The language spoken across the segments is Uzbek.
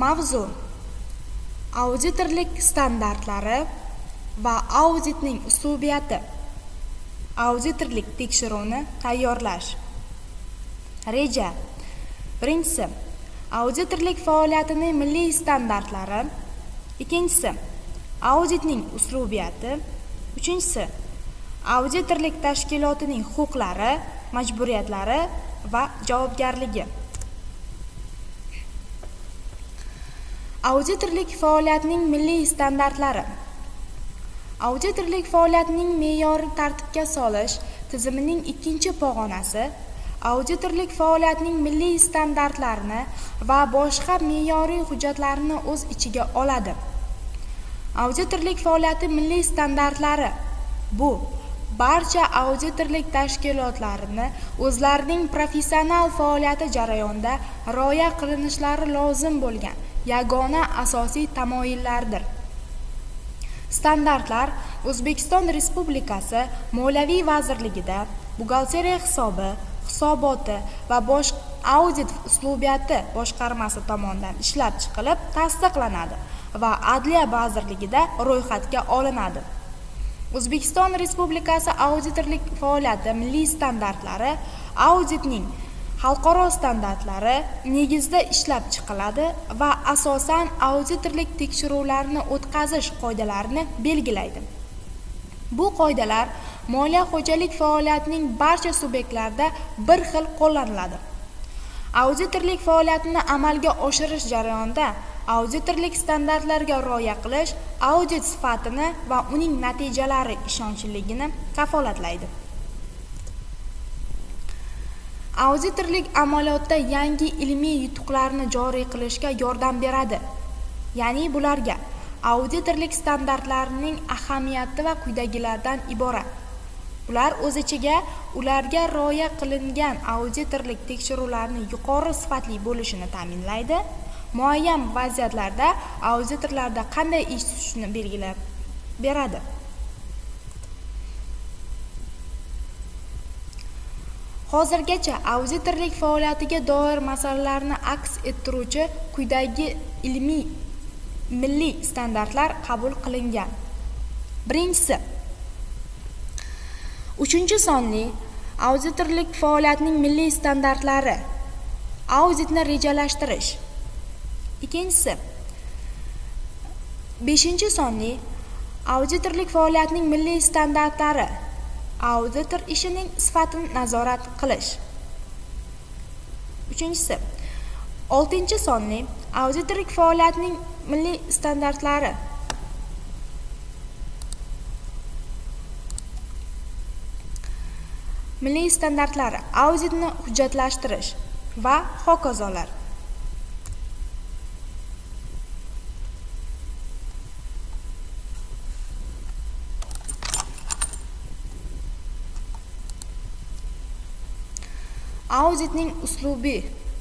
Mavzu: auditorlik standartlari va auditning uslubiyati. Auditorlik tekshiruvini tayyorlash. Reja: birinchisi, auditorlik faoliyatining milliy standartlari. Ikkinchisi, auditning uslubiyati. Uchinchisi, auditorlik tashkilotining huquqlari, majburiyatlari va javobgarligi. Auditorlik faoliyatining milliy standartlari. Auditorlik faoliyatining me'yori tartibga solish tizimining ikkinchi pog'onasi auditorlik faoliyatining milliy standartlarini va boshqa me'yoriy hujjatlarni o'z ichiga oladi. Auditorlik faoliyati milliy standartlari bu barcha auditorlik tashkilotlarini o'zlarining professional faoliyati jarayonida rioya qilinishlari lozim bo'lgan yagona asosiy tamoyillardir. Standartlar O'zbekiston Respublikasi Moliyaviy vazirligida buxgalteriya hisoboti va audit uslubiyati boshqarmasi tomonidan ishlab chiqilib tasdiqlanadi va Adliya vazirligida ro'yxatga olinadi. O'zbekiston Respublikasi auditorlik faoliyati milliy standartlari auditning xalqaro standartlari negizida ishlab chiqiladi va asosan auditorlik tekshiruvlarini o'tkazish qoidalarini belgilaydi. Bu qoidalar moliya xo'jalik faoliyatining barcha subyektlarida bir xil qo'llaniladi. Auditorlik faoliyatini amalga oshirish jarayonida auditorlik standartlariga rioya qilish audit sifatini va uning natijalari ishonchliligini kafolatlaydi. Auditorlik amaliyotda yangi ilmiy yutuqlarni joriy qilishga yordam beradi. Ya'ni bularga auditorlik standartlarining ahamiyati va quyidagilardan iborat. Ular o'z ichiga ularga rioya qilingan auditorlik tekshiruvlarining yuqori sifatli bo'lishini ta'minlaydi. Muayyan vaziyatlarda auditorlarda qanday ish tutishni belgilab beradi. Hozirgacha auditorlik faoliyatiga doir masalalarni aks ettiruvchi quyidagi ilmiy milliy standartlar qabul qilingan. Birinchisi, 3-sonli auditorlik faoliyatining milliy standartlari. Auditni rejalashtirish. Ikkinchisi, 5-sonli auditorlik faoliyatining milliy standartlari. Auditor ishining sifatini nazorat qilish. 3-si, 6-sonli auditorlik faoliyatining milliy standartlari. Milliy standartlari, auditni hujjatlashtirish va hokazolar. Auditning uslubi.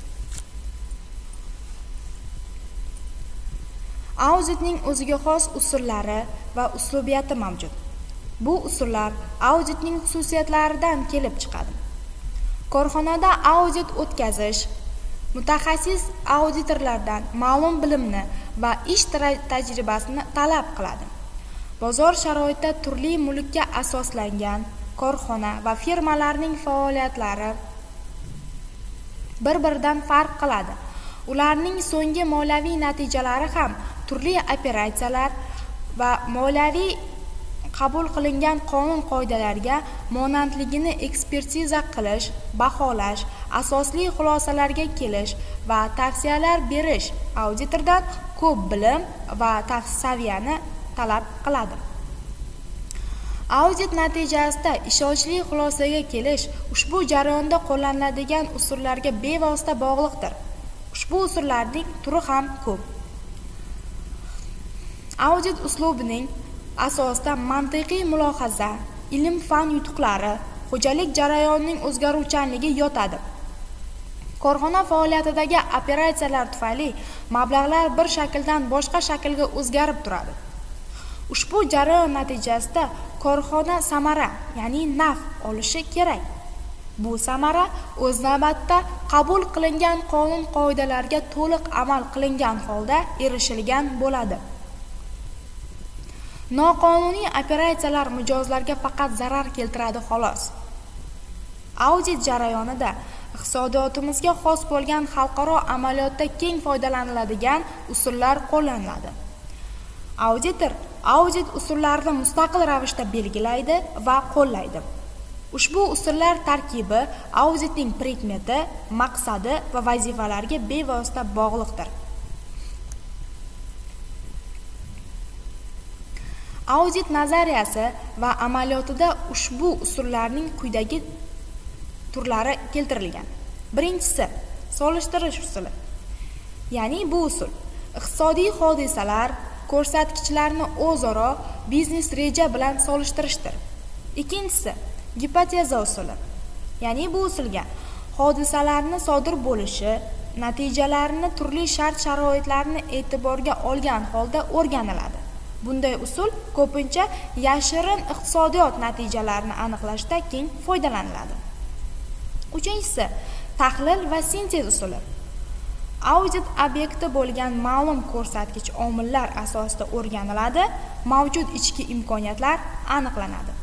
Auditning o'ziga xos usullari va uslubiyati mavjud. Bu usullar auditning xususiyatlaridan kelib chiqadi. Korxonada audit o'tkazish mutaxassis auditorlardan ma'lum bilimni va ish tajribasini talab qiladi. Bozor sharoitida turli mulkka asoslangan korxona va firmalarning faoliyatlari bir-biridan farq qiladi. Ularning so'nggi moliyaviy natijalari ham turli operatsiyalar va moliyaviy qabul qilingan qonun-qoidalarga monandligini ekspertiza qilish, baholash, asosli xulosalarga kelish va tavsiyalar berish auditordan ko'p bilim va saviyani talab qiladi. Audit natijasida ishonchli xulosaga kelish ushbu jarayonda qo'llaniladigan usullarga bevosita bog'liqdir. Ushbu usullarning turi ham ko'p. Audit uslubining asosida mantiqiy mulohaza, ilm-fan yutuqlari, xo'jalik jarayonining o'zgaruvchanligi yotadi. Korxona faoliyatidagi operatsiyalar tufayli mablag'lar bir shakldan boshqa shaklga o'zgarib turadi. Ushbu jarayon natijasida korxona samara, ya'ni naf olishi kerak. Bu samara o'z navbatida qabul qilingan qonun qoidalarga to'liq amal qilingan holda erishilgan bo'ladi. Noqonuniy operatsiyalar mijozlarga faqat zarar keltiradi xolos. Audit jarayonida iqtisodiyotimizga xos bo'lgan xalqaro amaliyotda keng foydalaniladigan usullar qo'llaniladi. Auditor audit usullarini mustaqil ravishda belgilaydi va qo'llaydi. Ushbu usullar tarkibi auditning predmeti, maqsadi va vazifalariga bevosita bog'liqdir. Audit nazariyasi va amaliyotida ushbu usullarning quyidagi turlari keltirilgan. Birinchisi, solishtirish usuli. Ya'ni bu usul iqtisodiy hodisalar, ko'rsatkichlarni o'zaro biznes reja bilan solishtirishdir. Ikkinchisi, gipoteza usuli. Ya'ni bu usulga hodisalarni sodir bo'lishi, natijalarini turli shart-sharoitlarni e'tiborga olgan holda o'rganiladi. Bunday usul ko'pincha yashirin iqtisodiyot natijalarini aniqlashda keng foydalaniladi. Uchinchisi, tahlil va sintez usuli. Audit obyekti bo'lgan ma'lum ko'rsatkich omillar asosida o'rganiladi, mavjud ichki imkoniyatlar aniqlanadi.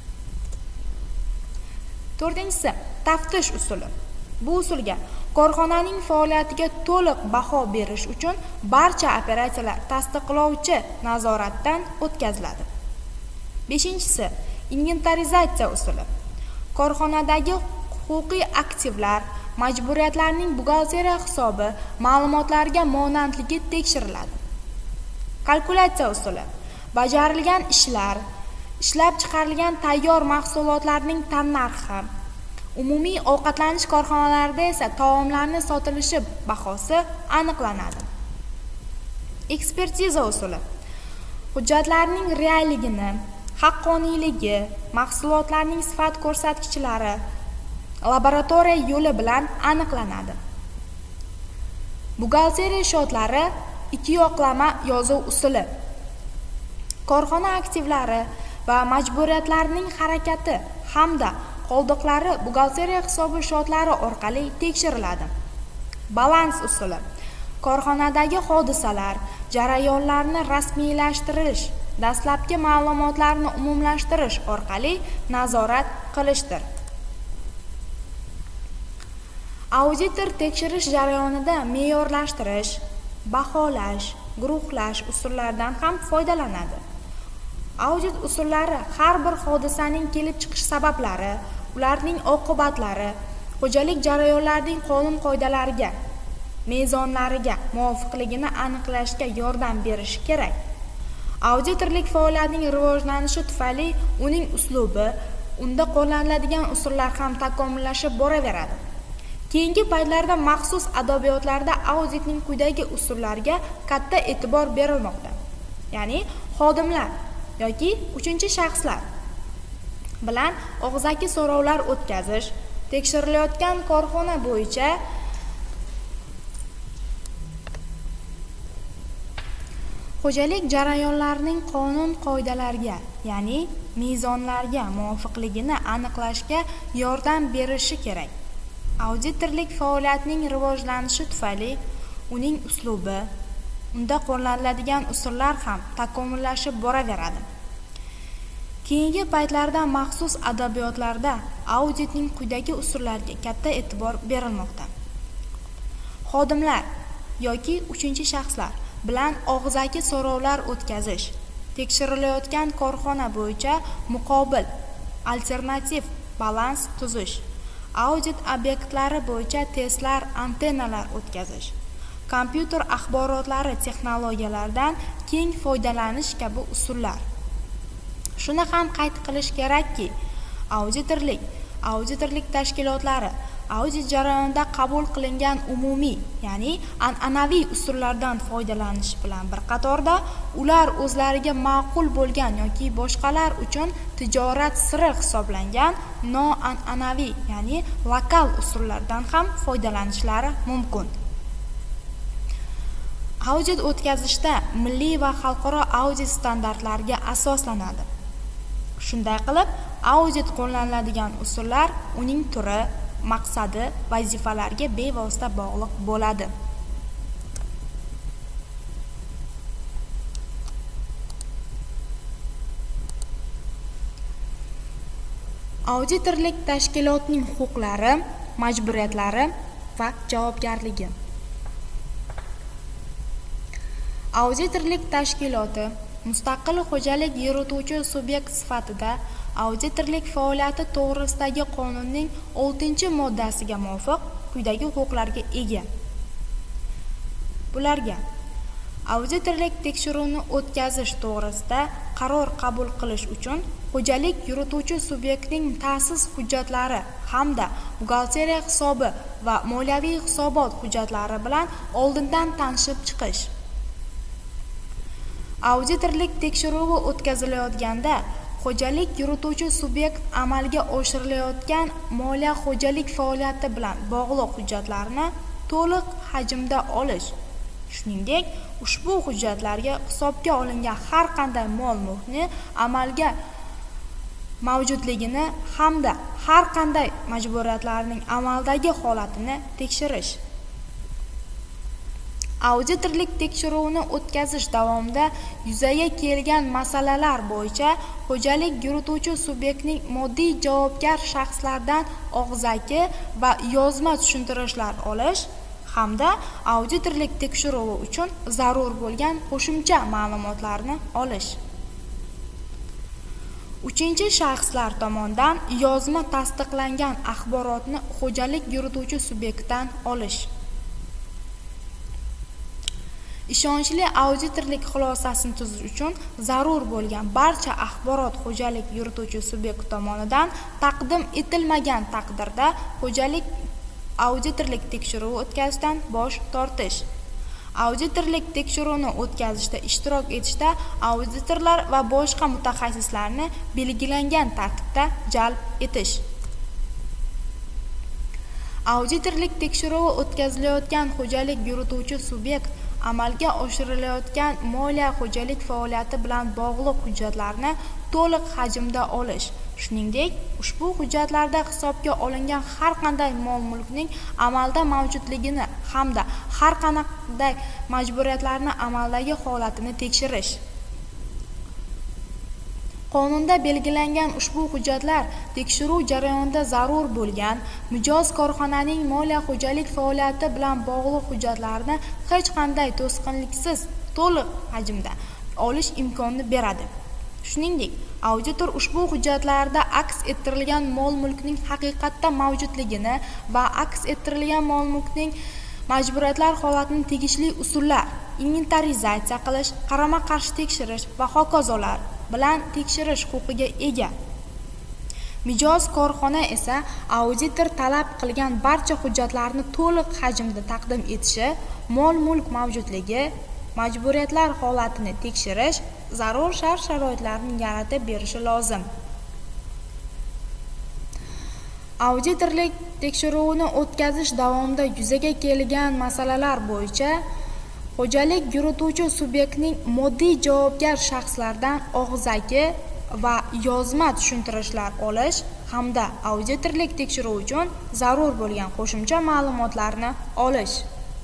To'rtinchisi, taftish usuli. Bu usulga korxonaning faoliyatiga to'liq baho berish uchun barcha operatsiyalar tasdiqlovchi nazoratdan o'tkaziladi. Beshinchisi, inventarizatsiya usuli. Korxonadagi huquqiy aktivlar, majburiyatlarning buxgalteriya hisobi ma'lumotlariga monandligi tekshiriladi. Kalkulyatsiya usuli. Bajarilgan ishlar, ishlab chiqarilgan tayyor mahsulotlarning tannarxi, umumiy ovqatlanish korxonalarida esa taomlarning sotilishi bahosi aniqlanadi. Ekspertiza usuli. Hujjatlarning realligini, haqqoniyligi, mahsulotlarning sifat ko'rsatkichlari laboratoriya yo'li bilan aniqlanadi. Buxgalteriya shotlari ikki yoqlama yozuv usuli. Korxona aktivlari va majburiyatlarining harakati hamda qoldiqlari buxgalteriya hisobi shotlari orqali tekshiriladi. Balans usuli. Korxonadagi hodisalar, jarayonlarni rasmiylashtirish, dastlabki ma'lumotlarni umumlashtirish orqali nazorat qilishdir. Auditor tekshirish jarayonida me'yorlashtirish, baholash, guruhlash usullaridan ham foydalanadi. Audit usullari har bir hodisaning kelib chiqish sabablari, ularning oqibatlari, xo'jalik jarayonlarining qonun qoidalariga, mezonlariga muvofiqligini aniqlashga yordam berishi kerak. Auditorlik faoliyatining rivojlanishi tufayli uning uslubi, unda qo'llaniladigan usullar ham takomillashib boraveradi. Keyingi paytlarda maxsus adabiyotlarda auditning quyidagi usullariga katta e'tibor berilmoqda. Ya'ni xodimlar yoki uchinchi shaxslar bilan og'zaki so'rovlar o'tkazish, tekshirilayotgan korxona bo'yicha xo'jalik jarayonlarining qonun qoidalariga, ya'ni mezonlarga muvofiqligini aniqlashga yordam berishi kerak. Auditorlik faoliyatining rivojlanishi tufayli uning uslubi, unda qo'llaniladigan usullar ham takomillashib boraveradi. Keyingi paytlarda maxsus adabiyotlarda auditning quyidagi usullariga katta e'tibor berilmoqda. Xodimlar yoki uchinchi shaxslar bilan og'zaki so'rovlar o'tkazish, tekshirilayotgan korxona bo'yicha muqobil, alternativ balans tuzish, audit obyektlari bo'yicha testlar, antennalar o'tkazish, kompyuter axborotlari texnologiyalaridan keng foydalanish kabi usullar. Shuni ham qayd qilish kerakki, auditorlik tashkilotlari audit jarayonida qabul qilingan umumiy, ya'ni an'anaviy usullardan foydalanish bilan bir qatorda ular o'zlariga ma'qul bo'lgan yoki boshqalar uchun tijorat siri hisoblangan noan'anaviy, ya'ni lokal usullardan ham foydalanishlari mumkin. Audit o'tkazishda milliy va xalqaro audit standartlariga asoslanadi. Shunday qilib, audit qo'llaniladigan usullar uning turi, maqsadi, vazifalarga bevosita bog'liq bo'ladi. Auditorlik tashkilotining huquqlari, majburiyatlari va javobgarligi. Auditorlik tashkiloti mustaqil xo'jalik yurituvchi subyekt sifatida auditorlik faoliyati to'g'risidagi qonunning 6-moddasiga muvofiq quyidagi huquqlarga ega. Bularga: auditorlik tekshiruvini o'tkazish to'g'risida qaror qabul qilish uchun xo'jalik yurituvchi subyektning ta'sis hujjatlari hamda buxgalteriya hisobi va moliyaviy hisobot hujjatlari bilan oldindan tanishib chiqish. Auditorlik tekshiruvi o'tkazilayotganda xo'jalik yurituvchi subyekt amalga oshirilayotgan moliya xo'jalik faoliyati bilan bog'liq hujjatlarni to'liq hajmda olish, shuningdek, ushbu hujjatlarga hisobga olingan har qanday mol-mulkni amalga mavjudligini hamda har qanday majburiyatlarning amaldagi holatini tekshirish. Auditorlik tekshiruvini o'tkazish davomida yuzaga kelgan masalalar bo'yicha xo'jalik yurituvchi subyektning moddiy javobgar shaxslardan og'zaki va yozma tushuntirishlar olish hamda auditorlik tekshiruvi uchun zarur bo'lgan qo'shimcha ma'lumotlarni olish. 3-shaxslar tomonidan yozma tasdiqlangan axborotni xo'jalik yurituvchi subyektdan olish. Ishonchli auditorlik xulosasini tuzish uchun zarur bo'lgan barcha axborot xo'jalik yurituvchi subyekt tomonidan taqdim etilmagan taqdirda xo'jalik auditorlik tekshiruvi o'tkazishdan bosh tortish. Auditorlik tekshiruvini o'tkazishda ishtirok etishda auditorlar va boshqa mutaxassislarni belgilangan tartibda jalb etish. Auditorlik tekshiruvi o'tkazilayotgan xo'jalik yurituvchi subyekt amalga oshirilayotgan moliya xo'jalik faoliyati bilan bog'liq hujjatlarni to'liq hajmda olish, shuningdek, ushbu hujjatlarda hisobga olingan har qanday mol-mulkning amalda mavjudligini hamda har qanday majburiyatlarni amaldagi holatini tekshirish. Qonunda belgilangan ushbu hujjatlar tekshiruv jarayonida zarur bo'lgan mijoz korxonaning moliya xo'jalik faoliyati bilan bog'liq hujjatlarni hech qanday to'sqinliksiz to'liq hajmda olish imkonini beradi. Shuningdek, auditor ushbu hujjatlarda aks ettirilgan mol-mulkning haqiqatda mavjudligini va aks ettirilgan mol-mulkning majburiyatlar holatini tegishli usullar, inventarizatsiya qilish, qarama-qarshi tekshirish va hokazolar bilan tekshirish huquqiga ega. Mijoz korxona esa auditor talab qilgan barcha hujjatlarni to'liq hajmda taqdim etishi, mol-mulk mavjudligi, majburiyatlar holatini tekshirish, zarur shart-sharoitlarni yaratib berishi lozim. Auditorlik tekshiruvini o'tkazish davomida yuzaga kelgan masalalar bo'yicha xo'jalik yurituvchi subyektning moddiy javobgar shaxslardan og'zaki va yozma tushuntirishlar olish hamda auditorlik tekshiruvi uchun zarur bo'lgan qo'shimcha ma'lumotlarni olish.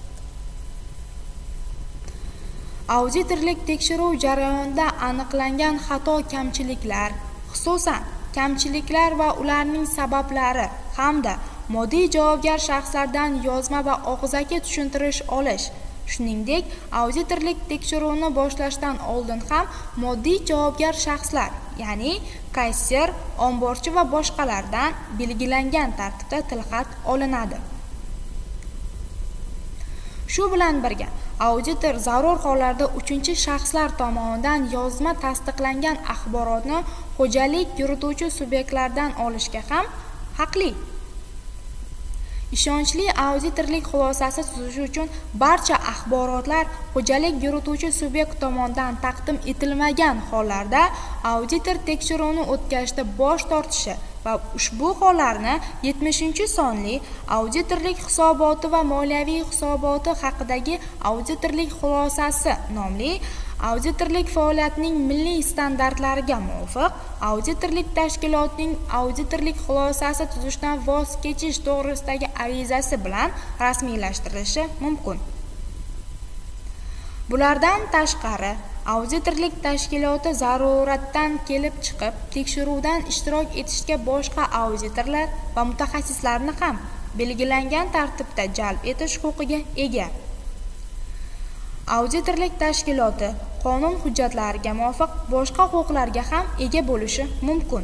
Auditorlik tekshiruv jarayonida aniqlangan xato-kamchiliklar, xususan kamchiliklar va ularning sabablari hamda moddiy javobgar shaxslardan yozma va og'zaki tushuntirish olish, shuningdek, auditorlik tekshiruvini boshlashdan oldin ham moddiy javobgar shaxslar, ya'ni kassir, omborchi va boshqalardan belgilangan tartibda tilxat olinadi. Shu bilan birga, auditor zarur hollarda 3-shaxslar tomonidan yozma tasdiqlangan axborotni xo'jalik yurituvchi subyektlardan olishga ham haqli. Ishonchli auditorlik xulosasi tuzish uchun barcha axborotlar xo'jalik yurituvchi subyekt tomonidan taqdim etilmagan hollarda auditor tekshiruvni o'tkazishda bosh tortishi va ushbu hollarni 70-sonli auditorlik hisoboti va moliyaviy hisoboti haqidagi auditorlik xulosasi nomli auditorlik faoliyatining milliy standartlariga muvofiq auditorlik tashkilotining auditorlik xulosasi tuzishdan voz kechish to'g'risidagi arizasi bilan rasmiylashtirilishi mumkin. Bulardan tashqari, auditorlik tashkiloti zaruratdan kelib chiqib, tekshiruvdan ishtirok etishga boshqa auditorlar va mutaxassislarni ham belgilangan tartibda jalb etish huquqiga ega. Auditorlik tashkiloti qonun hujjatlariga muvofiq boshqa huquqlarga ham ega bo'lishi mumkin.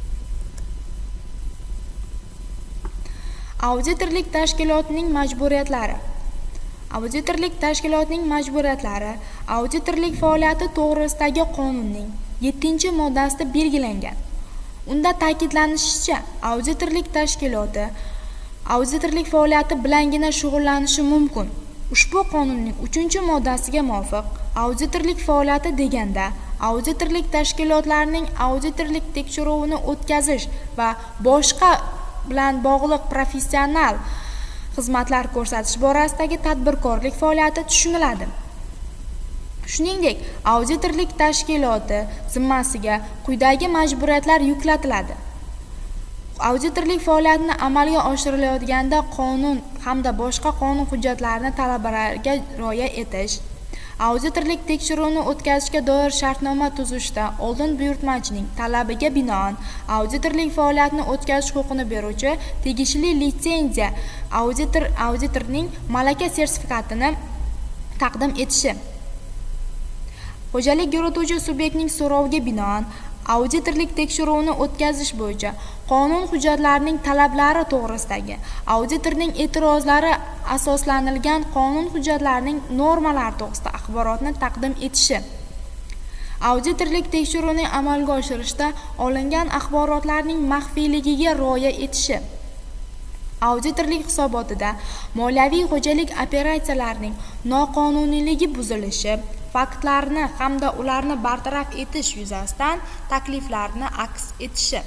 Auditorlik tashkilotining majburiyatlari. Auditorlik tashkilotining majburiyatlari auditorlik faoliyati to'g'risidagi qonunning 7-moddasida belgilangan. Unda ta'kidlanishicha, auditorlik tashkiloti auditorlik faoliyati bilangina shug'ullanishi mumkin. Ushbu qonunning 3-moddasiga muvofiq auditorlik faoliyati deganda auditorlik tashkilotlarining auditorlik tekshiruvini o'tkazish va boshqa bilan bog'liq professional xizmatlar ko'rsatish borasidagi tadbirkorlik faoliyati tushuniladi. Shuningdek, auditorlik tashkiloti zimmasiga quyidagi majburiyatlar yuklatiladi. Auditorlik faoliyatini amalga oshirilayotganda qonun hamda boshqa qonun hujjatlarini talablariga rioya etish, auditorlik tekshiruvini o'tkazishga doir shartnoma tuzishda oldin buyurtmachining talabiga binoan auditorlik faoliyatini o'tkazish huquqini beruvchi tegishli litsenziya auditorning malaka sertifikatini taqdim etishi, xo'jalik yurituvchi subyektning so'roviga binoan auditorlik tekshiruvini o'tkazish bo'yicha qonun hujjatlarining talablari to'g'risidagi auditorning e'tirozlari asoslanilgan qonun hujjatlarining normalari to'g'risida axborotni taqdim etishi, auditorlik tekshiruvining amalga oshirishda olingan axborotlarning maxfiyligiga rioya etishi, auditorlik hisobotida moliyaviy xo'jalik operatsiyalarining noqonuniyligi buzilishi faktlarni hamda ularni bartaraf etish yuzasidan takliflarni aks etishi,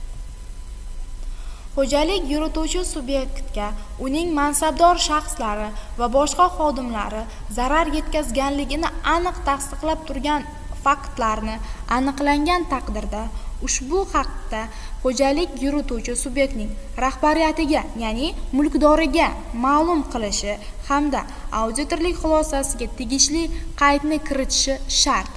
xo'jalik yurituvchi subyektga uning mansabdor shaxslari va boshqa xodimlari zarar yetkazganligini aniq tasdiqlab turgan faktlarni aniqlangan taqdirda ushbu haqda xo'jalik yurituvchi subyektning rahbariyatiga, ya'ni mulkdoriga ma'lum qilishi hamda auditorlik xulosasiga tegishli qaydni kiritishi shart.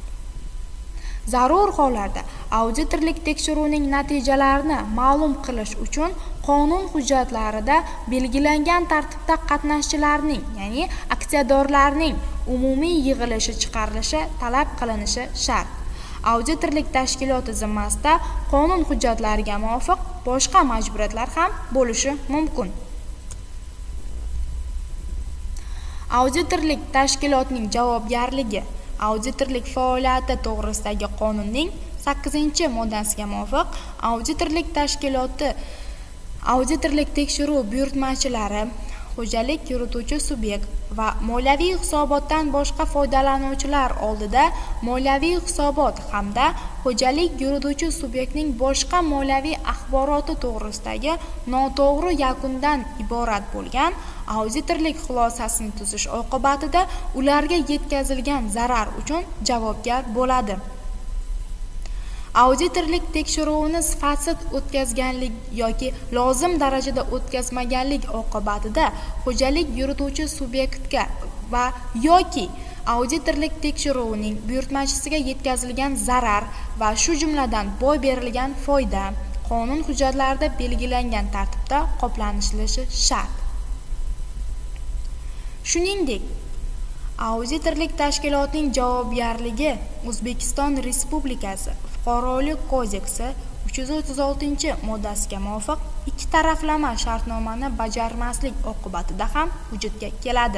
Zarur hollarda auditorlik tekshiruvining natijalarini ma'lum qilish uchun qonun hujjatlarida belgilangan tartibda qatnashchilarning, ya'ni aksiyadorlarning umumiy yig'ilishi chiqarilishi talab qilinishi shart. Auditorlik tashkiloti zimmasida qonun hujjatlariga muvofiq boshqa majburiyatlar ham bo'lishi mumkin. Auditorlik tashkilotining javobgarligi auditorlik faoliyati to'g'risidagi qonunning 8-moddasiga muvofiq auditorlik tashkiloti auditorlik tekshiruv buyurtmachilari, xo'jalik yurituvchi subyekt va moliyaviy hisobotdan boshqa foydalanuvchilar oldida moliyaviy hisobot hamda xo'jalik yurituvchi subyektning boshqa moliyaviy axboroti to'g'risidagi noto'g'ri yakundan iborat bo'lgan auditorlik xulosasini tuzish oqibatida ularga yetkazilgan zarar uchun javobgar bo'ladi. Auditorlik tekshiruvini sifatsiz o'tkazganlik yoki lozim darajada o'tkazmaganlik oqibatida xo'jalik yurituvchi subyektga va yoki auditorlik tekshiruvining buyurtmachisiga yetkazilgan zarar va shu jumladan boy berilgan foyda qonun hujjatlarida belgilangan tartibda qoplanishi shart. Shuningdek, auditorlik tashkilotining javobgarligi O'zbekiston Respublikasi Fuqarolik kodeksi 336-moddasiga muvofiq ikki taraflama shartnomani bajarmaslik oqibatida ham vujudga keladi.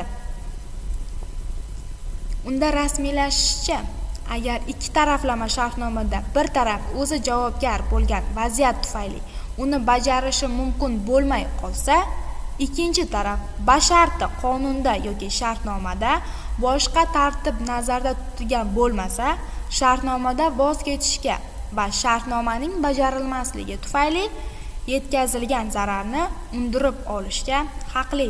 Unda rasmiylashishicha, agar ikki taraflama shartnomada bir taraf o'zi javobgar bo'lgan vaziyat tufayli uni bajarishi mumkin bo'lmay qolsa, ikkinchi taraf basharti qonunda yoki shartnomada boshqa tartib nazarda tutilgan bo'lmasa, shartnomada voz kechishga va shartnomaning bajarilmasligi tufayli yetkazilgan zararni undirib olishga haqli.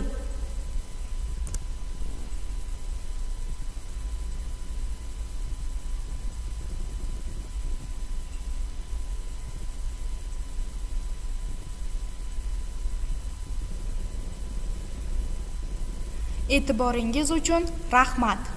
E'tiboringiz uchun rahmat.